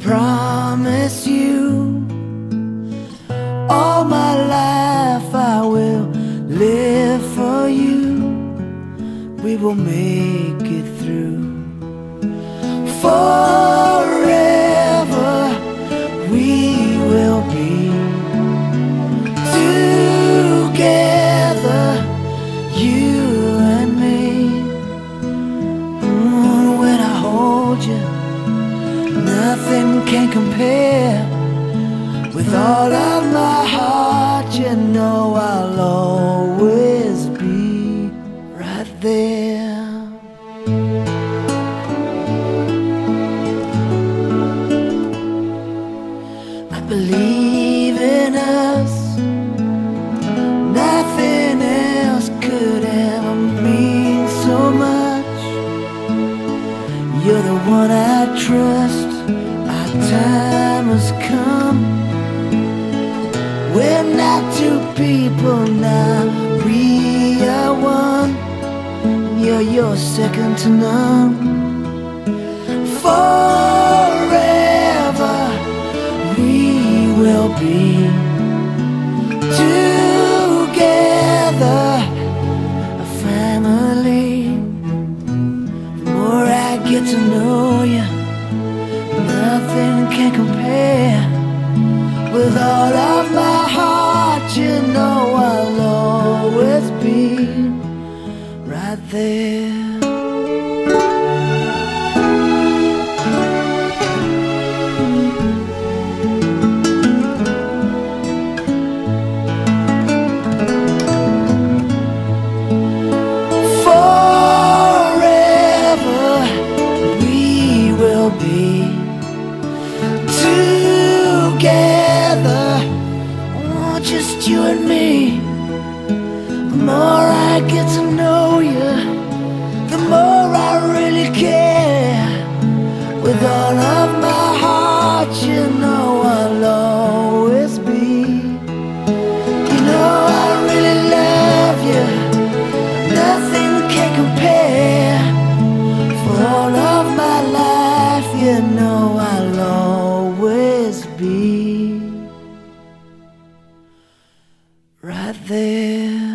promise you all my life I will live for you. We will make it through. Forever we will be together, you and me. When I hold you, nothing can compare. With all of my heart, you know I'll always be right there. I believe in us. Nothing else could ever mean so much. You're the one I trust. Our time has come. We're not two people now, we are one. You're second to none. Forever we will be together, a family. The more I get to know you, nothing can compare. With all of my heart, you know I'll always be right there. Forever we will be together, just you and me. The more I get to know you, the more I really care. With all of my heart, you know I'll always be. You know I really love you, nothing can compare. For all of my life, you know I'll always be right there.